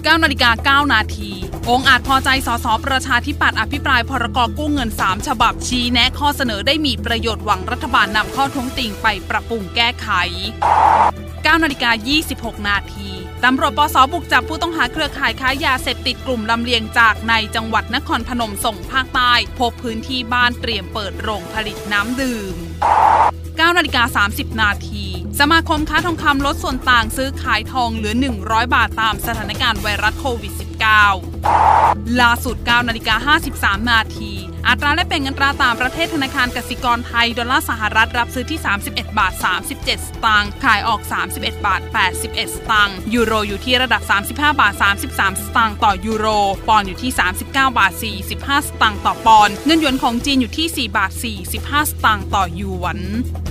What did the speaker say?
9 นาฬิกา 9 นาทีองค์อาจพอใจสสประชาธิปัตย์อภิปรายพรก.กู้เงิน3ฉบับชี้แนะข้อเสนอได้มีประโยชน์หวังรัฐบาลนำข้อท้วงติงไปปรับปรุงแก้ไข 9 นาฬิกา 26 นาทีตำรวจปส.บุกจับผู้ต้องหาเครือข่ายค้ายาเสพติดกลุ่มลำเลียงจากในจังหวัดนครพนมส่งภาคใต้พบพื้นที่บ้านเตรียมเปิดโรงผลิตน้ำดื่ม 9 นาฬิกา 30 นาทีสมาคมค้าทองคำลดส่วนต่างซื้อขายทองเหลือ100 บาทตามสถานการณ์ไวรัสโควิด -19 ล่าสุด 9 นาฬิกา 53 นาทีอัตราแลกเปลี่ยนเงินตราต่างประเทศธนาคารกสิกรไทยดอลลาร์สหรัฐรับซื้อที่ 31 บาท 37 สตางค์ขายออก 31 บาท 81 สตางค์ยูโรอยู่ที่ระดับ 35 บาท 33 สตางค์ต่อยูโรปอนด์อยู่ที่ 39 บาท 45 สตางค์ต่อปอนด์เงินหยวนของจีนอยู่ที่ 4 บาท 45 สตางค์ต่อหยวน